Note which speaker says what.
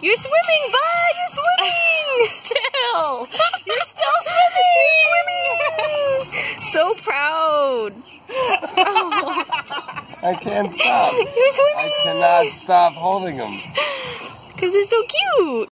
Speaker 1: You're swimming, bud! You're swimming! Still! You're still swimming! You're swimming! So proud! Oh.
Speaker 2: I can't stop.
Speaker 1: You're swimming!
Speaker 2: I cannot stop holding him.
Speaker 1: Because it's so cute!